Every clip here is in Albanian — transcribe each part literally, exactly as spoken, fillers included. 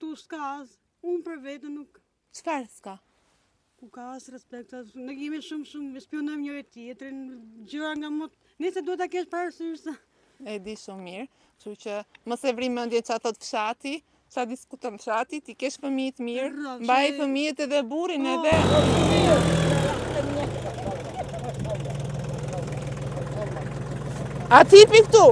këtu s'ka as. Unë për vetë nuk. Çfarë s'ka? Ku ka as respekt. Ne jemi shumë shumë spionojmë njëri tjetrin, gjëra nga më. Nëse duhet ta kesh parasysh. E di shumë mirë, kështu që mos e vri mendjen çfarë thot fshati, çfarë diskuton fshati, ti kesh fëmijë të mirë, mbaj fëmijët edhe burrin edhe. A ti pi këtu?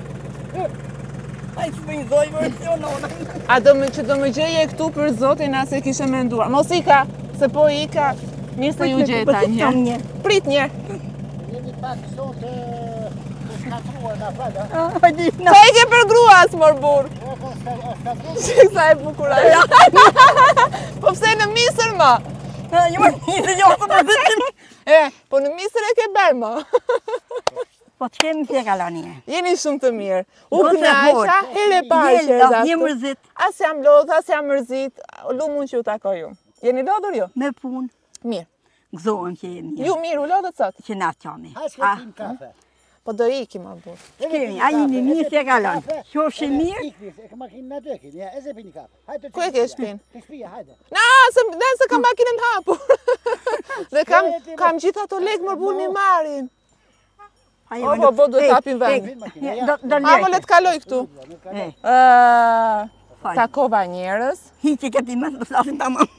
Ai shpenzoj versionon. A do më që do më gjeje këtu për zotin as e kishe menduar. Mos ika, se po ika, mirë se ju gjeta një. Prit një. Jemi pak sot të shkatruar nga fala. Sa i ke për gruas, mor burr? Shik sa e bukur ajo. Po pse në misër ma? Jo, nisë jo të përvetim. E, po në misër e ke bërë ma. Po të kemi pje kalani e. Jeni shumë të mirë. U kënaqja, here parë që e Një zaktu. mërzit. As jam lodh, as jam mërzit. Lumun që ju takoj ju. Jeni lodhur ju? Me punë. Mirë. Gëzohem që jemi. Ju mirë, u lodhët sot? Që na qami. Ha s'ketim kafe. Po do ikim ma burr. Kemi, a jeni mirë që e kalon. Qofshi mirë. Ikni, e ka makinë në dëkin, ja, e ze pini kafe. Hajde të Ku e ke shpinë? Ke shpia, hajde. Na, se, ne, se kam makinën hapur. Dhe kam, kam gjithë ato lekë më burr mi marrin. O, po, po, duhet hapim vend. Do A, mo le të kaloj këtu. Ë, takova njerëz. Hiqi këti më të flasin tamam.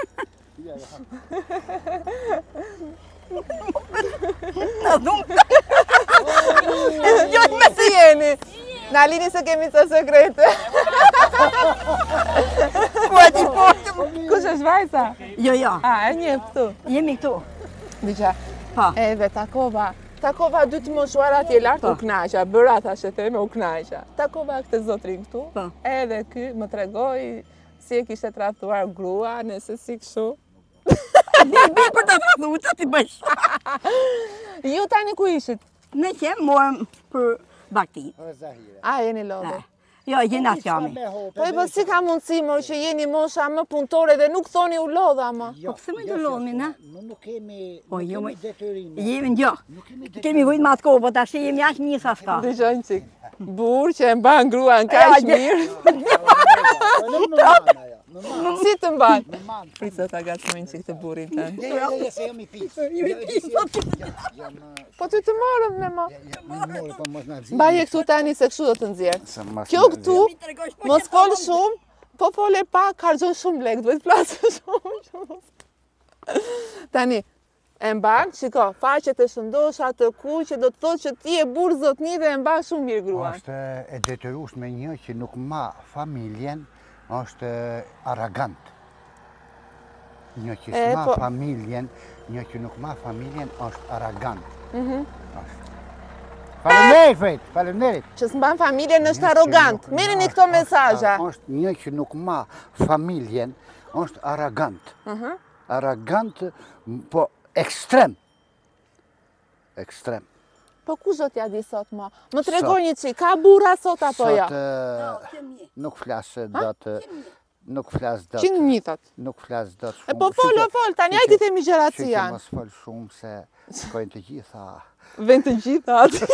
Na dhumë. Jo, me si jeni? Na lini se kemi të sekrete. Ku e ti potëm? Kush është vajza? Jo, jo. A, e një këtu. Jemi këtu. Dëgja, Pa. edhe takova. Takova dy të moshuar atje lart, u knaqja, bëra ta që theme, u knaqja. Takova këtë zotrin këtu, edhe ky më tregoi si e kishte trajtuar grua, nëse si kështu. Ne bi për të thadu, që ti bësh? Ju tani ku ishit? Ne qemë morëm për bakti. A, jeni lodhur. Jo, jena qami. Po e po si ka mundësi mo që jeni mosha më punëtore dhe nuk thoni u lodha më? Po pëse me të lodhmi, na? Nuk kemi, Po, nuk jo, kemi detyrim. Jemi në gjo. Kemi vujtë ma të kohë, po të ashtë jemi ashtë njësa s'ka. Dëgjojnë qik. Burë që e mban gruan kaq mirë. Si të mban? Prisë ta gacmojnë qik të burin tënë. Je, je, je, se jam i pisë. Po ty të morëm me ma. Mori, po mos na zi. Mbaje këtu tani se kështu do të nxjerr. Kjo këtu, mos fol shumë, po fole pak, harxhon shumë lek, duhet flasë shumë. Tani, e mban, shiko, faqet e shëndosha të kuqe, do të thotë që ti e burr zotni dhe e mban shumë mirë gruan. Është e detyrueshme një që nuk ma familjen, është arrogant. Një që s'ma familjen, një që nuk ma familjen, është arrogant. Faleminderit, Fred, faleminderit. Që s'mban familjen është arrogant. Merrni këto mesazhe. Është një që nuk ma familjen, është arrogant. Arrogant, po ekstrem. Ekstrem. Po ku zot ja di sot ma? Më tregoj një çik, ka burra sot apo jo? Sot nuk flas dot, nuk flas dot. Që një thot? Nuk flas dot. E po fol, fol, tani hajde themi gjërat si janë. Mos fol shumë se shkojnë të gjitha. Vend të gjitha aty.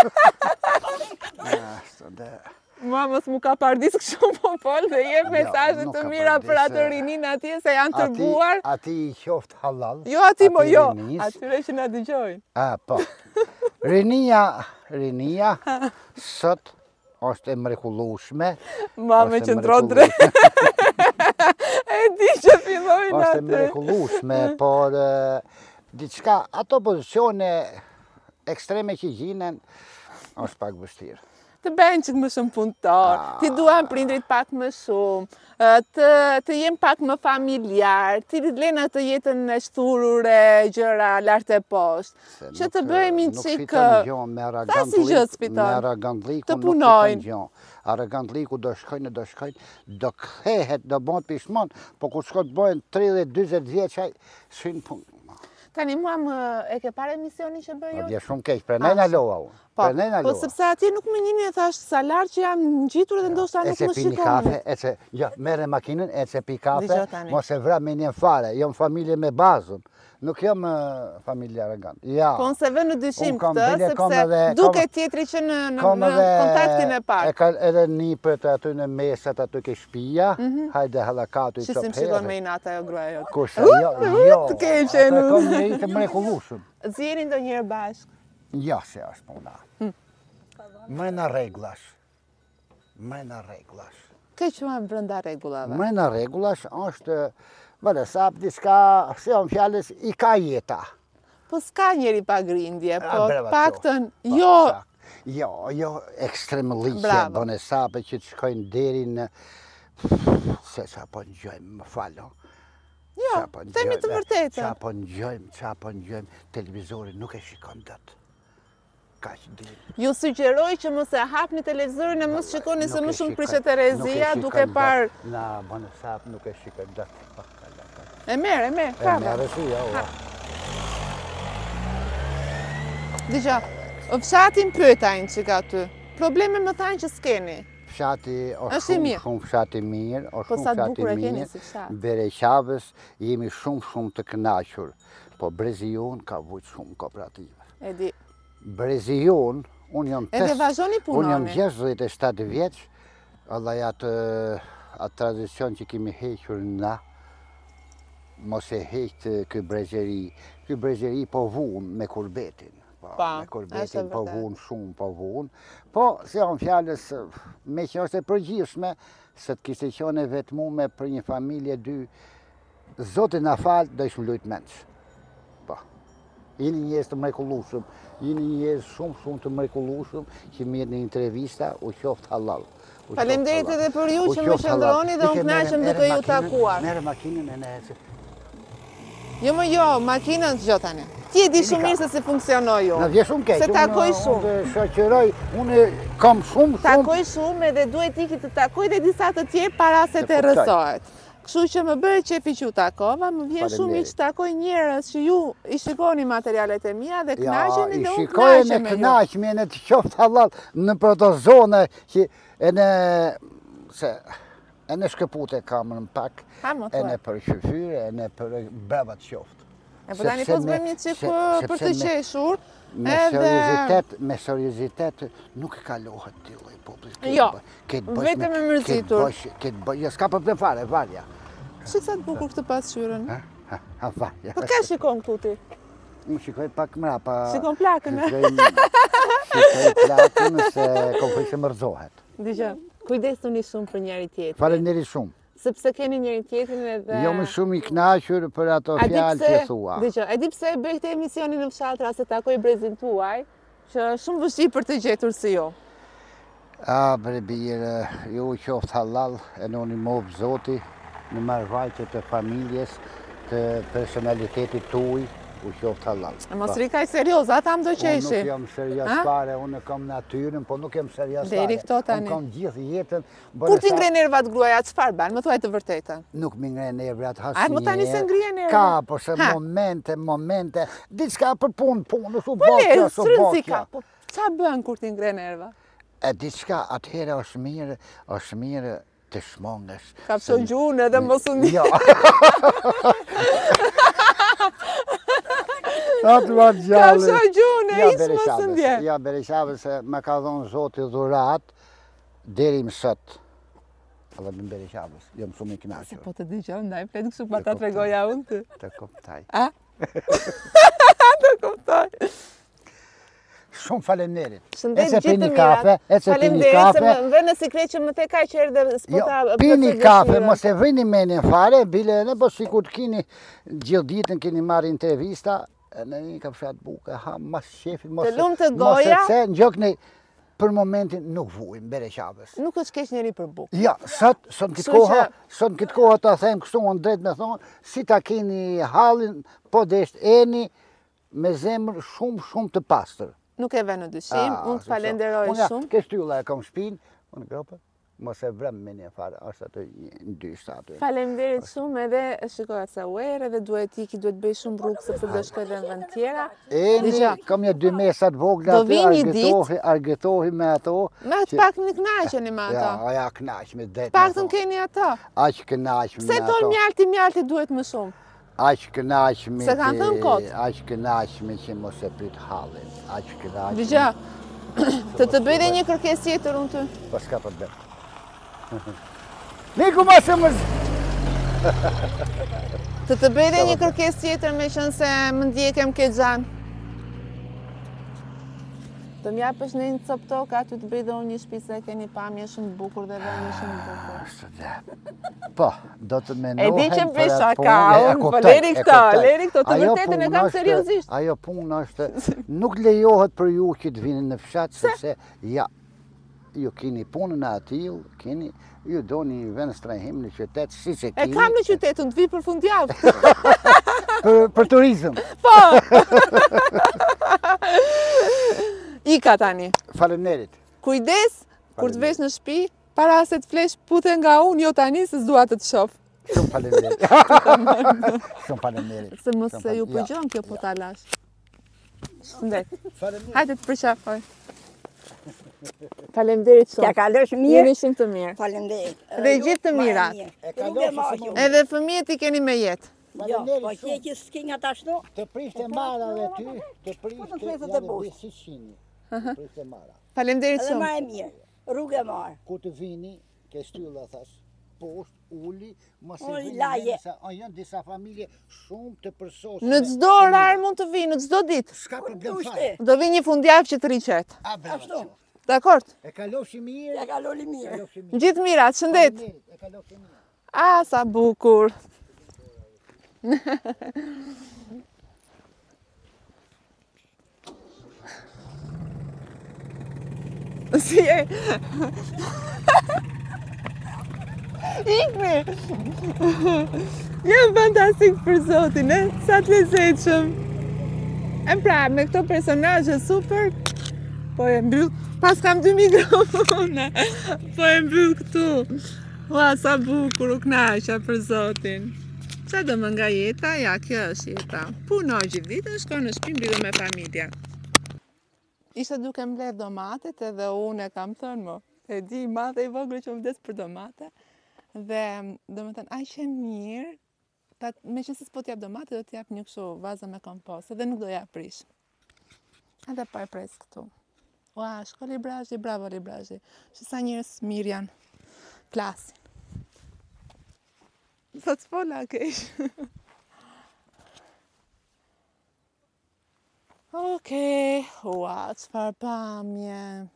Ma mos mu ka pardis kështu po fol dhe jep mesazhe të mira për atë rinin atje se janë tërbuar. Ati i qoftë halal. Jo ati mo jo, atyre që na dëgjojnë. A, po. Rinia, rinia, sot është e mrekullueshme. Ma me qëndron drejt. E di që fillojnë atë. Është e mrekullueshme, por diçka, ato pozicione ekstreme që gjinen, është pak vështirë. Të bëjnë që më shumë punëtor, ti duan prindrit pak më shumë, të, të jem pak më familjar, ti lena të jetën e shturure, gjëra lartë e poshtë, që të bëjmë një qikë, ta si gjë spiton, të punojnë. Arrogantliku do shkojnë, do shkojnë, do kthehet, do bëhet pishmon, po kur shkot bëhen tridhjetë dyzet vjeçaj, shynë punë. Tani mua më e ke parë emisionin që bëj unë? Dje shumë keq, pre ne në lova unë. Po, Për nëna po Lua. sepse atje nuk më njini e thash salar që jam ngjitur dhe ndoshta nuk E më që pini shikon. kafe, e që, ja, mere makinën, e që pi kafe, Dëgjoj tani. mos e vra me një fare, jam familje me bazën, nuk jam uh, familje arrogant. Ja. Po se vë në dyshim Unë kam këtë, bile, kam sepse edhe- duke kam- tjetri që në, në, Kam në edhe- kontaktin e E parë. ka edhe një për të aty në mesat, aty ke shpia, hajde halakatu i Që si më qopë shikon me inata jo gruaja jote. Kurse, jo, jo, të keqen. ata kam një të mrekullueshëm. Zjeni ndonjëherë bashkë. Ja, se është puna. Mrena reglash. Mrena reglash. Kë quajmë brenda rregullave. Mrena reglash është, vëllë, sap diçka, se on fjales, i ka jeta. Po s'ka njeri pa grindje, A, po brava paktën qoftë. Po, jo. sakt. Jo, jo ekstremaliste, Bravo. bone sape që të shkojnë deri në... Se qa po ngjojmë, më falo. Jo, Qa po themi të ngjojmë, vërtetën. Qa po ngjojmë, qa po ngjojmë, televizorin nuk e shikon dot. Ka që di. Ju sugjeroj që mos e hapni televizorin e mos shikoni se Nuk më e shumë shikon- prishet nuk e erezia shikon duke dot. parë. Na, bone sape nuk e shikon dot. Pa, kalla, kalla. E merë, e merë, E prava. merë si, jo. Dëgja, fshatin pyetajnë që ka ty. Probleme më thanë që s'keni. Fshati Është është i shumë, mirë. shumë fshati mirë, është Po shumë sa të fshati bukur e keni mirë. si fshat. Bereqavës jemi shumë shumë të kënaqur, po Brezion ka vujt shumë kooperative. E di. Brezion, unë jam Edhe tes- vazhdoni punoni. Unë jam gjashtëdhjetë e shtatë vjeç, Allah atë atë tradicion që kemi hequr na, mos e heqë ky brezeri. Ky brezeri po vunë me kurbetin. Po, Pa, me është kurbetin po vërtet. vunë shumë, po vunë. Po, se janë fjallës, me që është e përgjithshme, se të kishte qene vetmume për një familje dy, Zotin na falë, do ishmë lujtë menç. Po. Jeni njerëz të mrekullueshëm, jeni njerëz shumë shumë të mrekullueshëm që mirë në intervista, u qoftë halal. U qoftë Faleminderit halal. edhe për ju U që më qoftë halal. qëndroni dhe u Ike, kënaqem merre- duke merre ju makinën- takuar. Merre makinën e ne. se- Jo më jo, makinën të tani. Ti e di shumë mirë se si funksionoj ju. Na vje shumë keq. Se takoj unë- shumë. Unë shoqëroj, unë kam shumë shumë. Takoj shumë edhe duhet iki të takoj dhe disa të tjerë para se Të të kuptoj. rësohet. Kështu që më bëre qefi që ju takova, më vjen shumë mirë që takoj njerëz që ju i shikoni materialet e mia dhe kënaqeni i dhe unë shikoj me kënaqem me ju. kënaqje në të qoftë halal në për ato zona që e në se e në shkëpute kam në pak, Ha, më e thuaj. në për qyfyre, e në për brava të qoftë. E po tani Sepse po me- zbëjmë një çik se- për sepse të me- qeshur. Me Edhe seriozitet, me seriozitet nuk e kalohet ti lloj populli. Jo, vetëm e mërzitur. Këtë bëj, jo, s'ka problem fare, varja. si sa të bukur këtë pasqyrën. Ha, ha, ha, varja. Po ka shikon këtu ti? Unë shikoj pak mrapa. Shikon plakën, e? Shikoj shikoj plakën se konflikt se mërzohet. Dgjoj, kujdesuni shumë për njëri tjetrin. Faleminderit shumë. Sepse keni njëri tjetrin edhe Jo më shumë i kënaqur për ato A di fjalë pse- që thua. Dgjoj, e di pse e bëj këtë emisionin në fshatra se takoj brezin tuaj, që është shumë vështirë për të gjetur si ju. A, bre birë, ju qoftë halal, e në një movë zoti, në marrëvajtje të familjes, të personalitetit tuaj, u qoftë halal. E mos Po. ri kaj serioz, ata më do Unë nuk qeshi. jam serios Ha? fare, unë kam natyrën, po nuk jam serios fare. Deri këto tani. Unë kam gjithë jetën. Kur bëre ti sa- ngre nervat gruaja, çfarë bën? Më thuaj të vërtetën. Nuk mi ngre nervat A, hasnjë. mo tani se ngrihen nervat? Ka, po se Ha. momente, momente, diçka për punë, punë, su Po bakja, le, su srënzi bakja. ka, po çfarë bën kur ti ngre nerva? E diçka atëherë është mirë, është mirë të shmongesh. Ka Se- pso gjunë edhe mos u ndi. Jo. Atë ma Ka gjallë. pso gjunë, Ja, e isë mos u ndje. Ja, Bereqave se më ka dhonë Zoti dhurat deri më sot. Edhe me Bereqavës, jam shumë i kënaqur. Po të dëgjoj, ndaj flet kështu pa ta tregoja unë ty. Të kuptaj. A? Të kuptoj. Shumë faleminderit. Shëndet Ece gjithë pini të kafe, mirat. ece pini Faleminderit se kafe. më vë në sekret që më te ka që erdhe Jo, spota pini kafe, mos e vrini menin fare, bile ne po sikur të kini gjithë ditën keni marrë intervista, e në një ka fshat buke, ha, mas shefit, mos Të lumë të mos e goja. pse, në gjokni, për momentin nuk vujmë Bereqavës. Nuk është keq njeri për bukë. Ja, sot, sot në këtë Kështu kohë, që- sot në këtë kohë ta them kështu unë drejt me thonë, si ta keni hallin, po desht eni me zemër shumë shumë të pastër. Nuk e vë në dyshim, Ah, unë të se falenderoj so. Unë ja, shumë. ke shtylla e kam shpinë, unë gropa, mos e vrem me një fare, është atë në dy aty. Faleminderit shumë edhe shikoj sa uer edhe duhet iki, duhet bëj shumë rrugë sepse do shkoj edhe në vend tjera. Eni, kam një dy mesat vogla Do aty, vi një argëtohi, argëtohi me ato. Me atë pak në knaqeni me Ja, ato. ja, knaq me det. Pak të në keni ato. Aq knaq me Pse ato. tonë mjalti, mjalti duhet më shumë. Aq knaq me. Se kanë thënë kot. Aq knaq me që mos e prit hallin. Aq knaq. Dëgja, të të bëj dhe një kërkesë tjetër unë ty. Po s'ka problem. Niku ma se mërz... Të të bëj dhe një kërkesë tjetër me qënë se më ndjekem ke gjanë. Të m'japësh në një cop tokë, aty të bëj dhe unë një shtëpi se keni pamje shumë bukur dhe vënë shumë bukur. Po, do të menohem... E di që për bëj atë shaka, punë, e unë, po kuptoj, leri e këto, kuptoj. leri këto, të Ajo vërtetën e punë kam është- seriozisht. Ajo punë është, nuk lejohet për ju që të vini në fshat, sepse, ja, ju keni punën e atil, keni, ju do një vend strehim në qytet, si që E keni... kam në qytetën, të vi për fundjavë. Për, për turizm. Po! Ika tani. Faleminderit. Kujdes, kur të vesh në shtëpi, para se të flesh pute nga unë, jo tani se s'dua të të shoh. Shumë faleminderit. Shumë faleminderit. Se mos Shumë se ju fal- përgjon ja, kjo po ta lash. Shëndet. Faleminderit. Hajde të përqafoj. Faleminderit T'ja shumë. kalosh mirë? Jeni shumë të mirë. Faleminderit. Dhe gjithë të mirat. E Rrugë e marrë. Edhe fëmijët i keni me jetë. Jo, po që që s'ki nga tashtu, Të prishte mara dhe ty, të Po prishte të thesët e janë bush. besi shini. Të prishte mara. Faleminderit edhe ma shumë. e mirë. Rrugë e marrë. Ku të vini, ke shtylla thash, poshtë, uli, mos e Oj, vini laje. se a janë disa familje shumë të përsosur. Në çdo orar mund të vi, në çdo ditë. S'ka problem Kushte? fare. Do vi një fundjavë që të riqet. A bravo. Ashtu. Dakor? E kalofshi mirë. T'ja kaloli mirë. Kalofshi mirë. Gjithë mirat, shëndet. Faleminderit, E kalofshi mirë. A, sa bukur. Si e? Ikmi! Jam fantastik për zotin, e? Sa të lezetshëm. E pra, me këto personazhe super, po e mbyll, pas kam dy mikrofona, po e mbyll këtu. Ua, sa bukur u knaqa për zotin. Qa do më nga jeta? Ja, kjo është jeta. Punoj gjithë ditën, shkon në shtëpi, mbyllem me familja. Ishte duke mbledh domatet edhe unë e kam thënë mo. E di, madhe i vogël që më vdes për domate. Dhe, do më thënë, aq e mirë, ta, me që se s'po t'jap domate, do t'jap një kështu vaza me kompost, edhe nuk do ja prish. Edhe pa e pres këtu. Ua, shko Librazhi, bravo Librazhi. Që sa njërës mirë janë, klasin. Sot s'pola kesh. Okej, ua, çfarë pamje.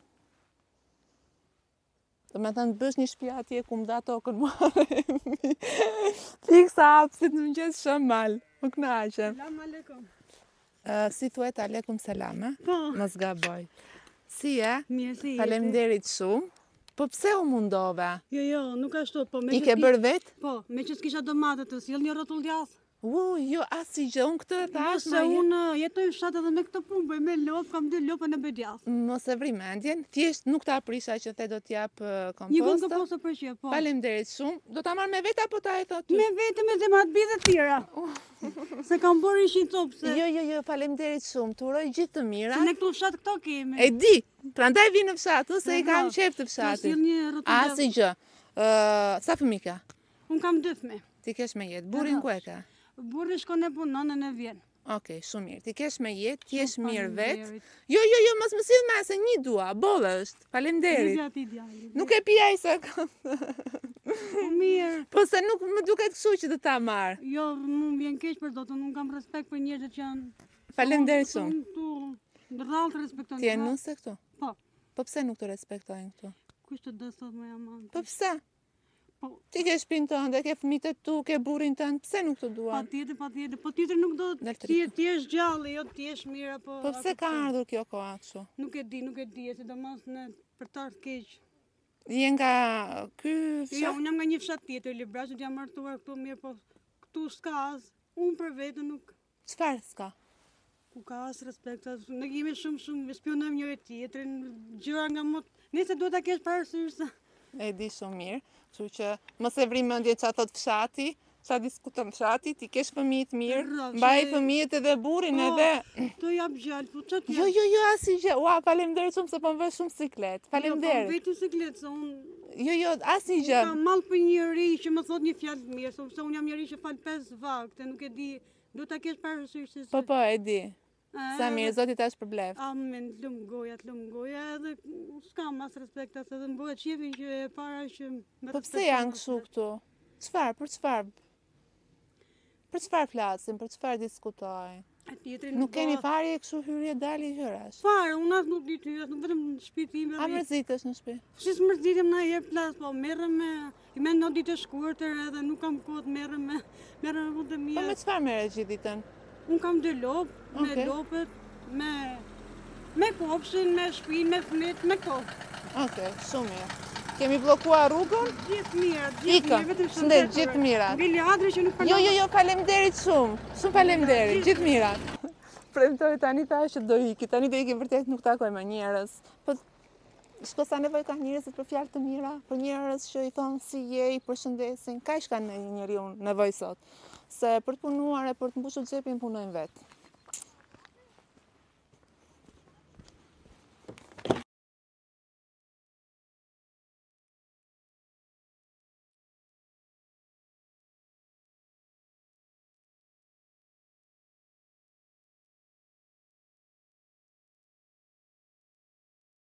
Do me thënë, bësh një shtëpi atje ku më da tokën mua. Fiksa hapësit në mëngjes shumë mal. Më knaqem. Salam aleikum. Uh, si thuet aleikum selam, e? Po, Mos gaboj. Si e? mirë si jeti. Faleminderit shumë. Po pse u mundove? Jo, jo, nuk ashtu, po me I që ke s'ki- bërë vetë? Po, me që s'kisha domate të sjell një rrotull djath. U, jo, asë gjë, unë këtë e thash Se ma je- unë jetoj në fshat edhe me këtë punë, bëj me lopë, kam dy lopën e bëj djath. Mos e vri mendjen, thjesht nuk ta prisha që the do t'jap uh, Një vend komposta. komposta për që, po. Faleminderit shumë. Do ta marr me vetë apo ta e thot ty? Me vete me zemrat bide tjera. Se kam bërë ishin copë, se, Jo, jo, jo, faleminderit shumë. Të uroj gjithë të se mira. ne këtu në fshat këto kemi. E di, prandaj vi në fshat, ëh, se i Po, kam po. qef të Të fshatit. sjell një rrotull djath. Asnjë gjë. Ë, sa fëmijë ka? Unë kam dy fëmijë. Ti kesh me jetë. Burrin ku e ka? Burri shkon e punon e ne vjen. Okej, shumë mirë. Ti kesh me jetë, ti jesh Shumë mirë vetë. faleminderit. Jo, jo, jo, mos më sill me asë një dua. Bollë është. Faleminderit. Lidhja ti djali. Nuk e pi ai sa kam. Po mirë. Po se nuk më duket kështu që të ta marr. Jo, mu më vjen keq për dotën, unë kam respekt për njerëzit që janë... Faleminderit shumë. Unë tu rrallë të respektojnë. Ti e nuse këtu? Po, Po pse nuk të respektojnë këtu? kush të do sot më jam anë. Po pse? Po, Ti ke shtëpinë tënde, ke fëmijët e tu, ke burrin tënd, pse nuk të pa duan? tjetër, pa tjetër, po tjetër nuk do Del ti ti je gjallë, jo ti je mirë apo... Po pse ka ardhur kjo koha kështu? Nuk e di, nuk e di, sidomos në për të ardhur keq. Je nga ky Jo, fshat? unë jam nga një fshat tjetër, Librazhit jam martuar këtu mirë, po këtu s'ka as. Unë për vete nuk Çfarë s'ka? ku ka as respekt, as ne jemi shumë shumë spionojmë njëri tjetrin, gjëra nga mot. Nëse duhet ta kesh parasysh se e di shumë mirë, kështu që mos e vri mendjen çfarë thot fshati, çfarë diskuton fshati, ti kesh fëmijë të mirë, Rraf, mbaj se- fëmijët edhe burrin edhe. Të jap gjallë, po çat Jo, jo, jo, asnjë gjë. Ua, faleminderit shumë se po më vë shumë siklet. Po Faleminderit. vetë siklet, se unë Jo, jo, asnjë gjë. kam mall për një njeri që më thot një fjalë të mirë, sepse unë jam njeri që fal pesë vakte, nuk e di, do ta kesh parasysh se. Po, po, e di. Eh, Sa mirë, zoti tash për bleft. Amen, të lumë goja, të lumë goja, edhe s'kam mas respekt asë edhe më bëhet qefin që e para që me Po pse respekton janë asë. kështu këtu? Çfarë, për çfarë? Për çfarë flasin, për çfarë diskutojnë? E tjetri Nuk keni bëhet. fare kështu hyrje dali gjërash. Fare, unë asë nuk di ty, asë nuk vetëm në shtëpi time. A mërzitesh në shtëpi? Si s'mërzitim na jep plas, po merrem me, i me në ditë të shkurtër edhe nuk kam kohë të merrem me, merrem me punë të Po mia. me çfarë merret gjithë ditën? Unë kam dy lopë, me Okej. lopët, me, me kopshin, me shpinë, me fëmijët, me kohë. Okej, shumë mirë. Kemi bllokuar rrugën? Gjithë mira, gjithë Ika, mirë, vetëm shëndet, shëndet, gjithë mirat. Ngeli adri që nuk Jo, jo, jo, faleminderit shumë. Shumë faleminderit, gjithë mirat. Premtoj tani thash që do iki, tani do ikim vërtet nuk takoj me njerëz. Po s'ka sa nevojë ka njerëzit për fjalë të mira, për njerëz që i thon si je, i përshëndesin. Kaq ka një njeriu nevojë sot. Se për të punuar e për të mbushur xhepin punojnë vetë.